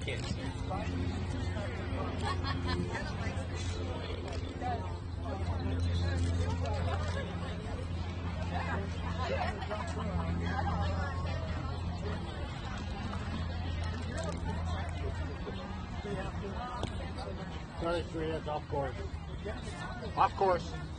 can't see. Sorry, 3 heads off course. Off course.